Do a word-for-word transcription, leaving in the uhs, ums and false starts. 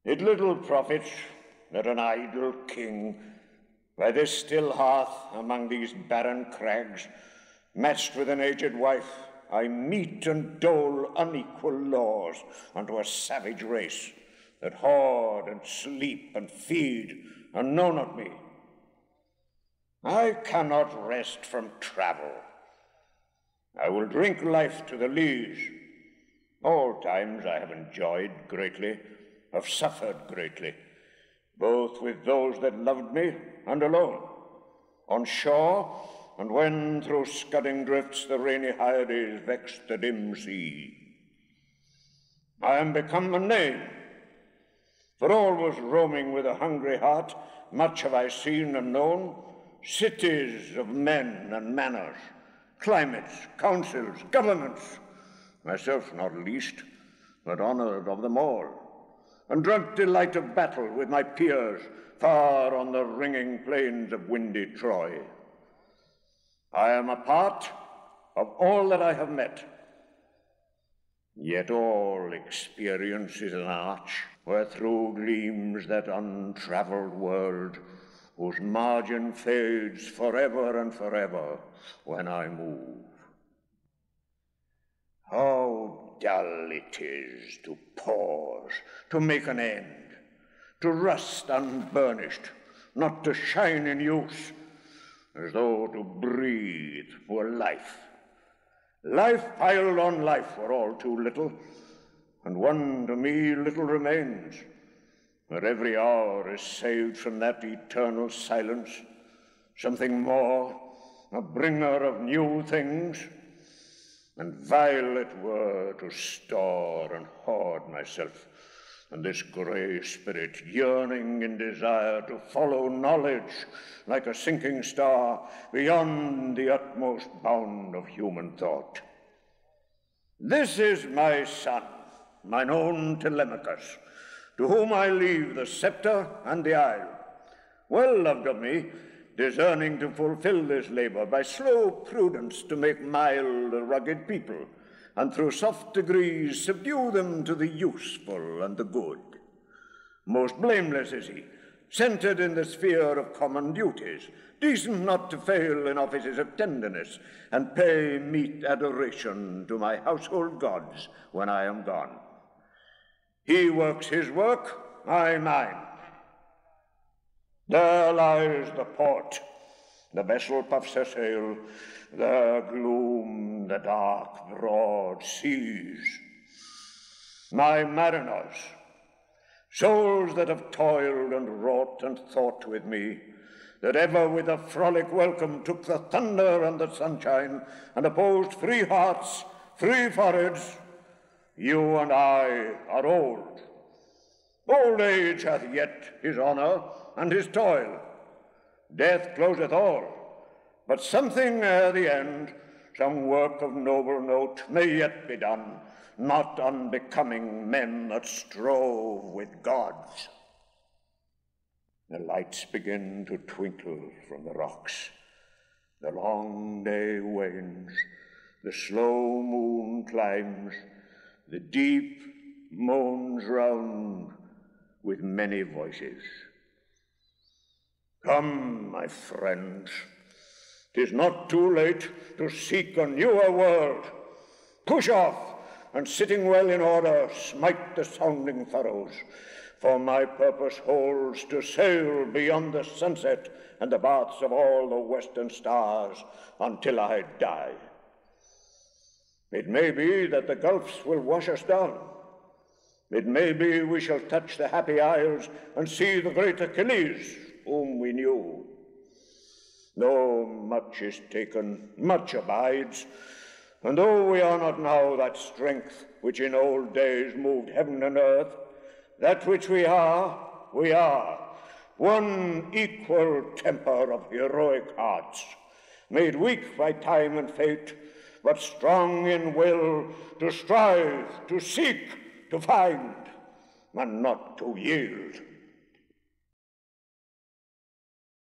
It little profits that an idle king, by this still hearth among these barren crags, matched with an aged wife, I mete and dole unequal laws unto a savage race that hoard and sleep and feed and know not me. I cannot rest from travel. I will drink life to the lees. All times I have enjoyed greatly, have suffered greatly, both with those that loved me and alone, on shore, and when through scudding drifts the rainy Hyades vexed the dim sea. I am become a name, for always roaming with a hungry heart, much have I seen and known, cities of men and manners, climates, councils, governments, myself not least, but honoured of them all, and drunk delight of battle with my peers far on the ringing plains of windy Troy. I am a part of all that I have met, yet all experience is an arch where through gleams that untravelled world whose margin fades forever and forever when I move. How dull it is to pause, to make an end, to rust unburnished, not to shine in use, as though to breathe were life. Life piled on life were all too little, and one to me little remains, where every hour is saved from that eternal silence, something more, a bringer of new things, and vile it were to store and hoard myself, and this grey spirit yearning in desire to follow knowledge like a sinking star beyond the utmost bound of human thought. This is my son, mine own Telemachus, to whom I leave the sceptre and the isle, well loved of me, discerning to fulfill this labour by slow prudence to make mild a rugged people, and through soft degrees subdue them to the useful and the good. Most blameless is he, centred in the sphere of common duties, decent not to fail in offices of tenderness, and pay meet adoration to my household gods when I am gone. He works his work, I mine. There lies the port, the vessel puffs her sail, there gloom the dark broad seas. My mariners, souls that have toiled and wrought and thought with me, that ever with a frolic welcome took the thunder and the sunshine, and opposed free hearts, free foreheads, you and I are old. Old age hath yet his honour and his toil. Death closeth all, but something ere the end, some work of noble note may yet be done, not unbecoming men that strove with gods. The lights begin to twinkle from the rocks. The long day wanes, the slow moon climbs, the deep moans round with many voices. Come, my friends, 'tis not too late to seek a newer world. Push off, and sitting well in order, smite the sounding furrows, for my purpose holds to sail beyond the sunset and the baths of all the western stars until I die. It may be that the gulfs will wash us down. It may be we shall touch the happy isles and see the great Achilles, whom we knew. Though much is taken, much abides, and though we are not now that strength which in old days moved heaven and earth, that which we are, we are, one equal temper of heroic hearts, made weak by time and fate, but strong in will to strive, to seek, to find, and not to yield.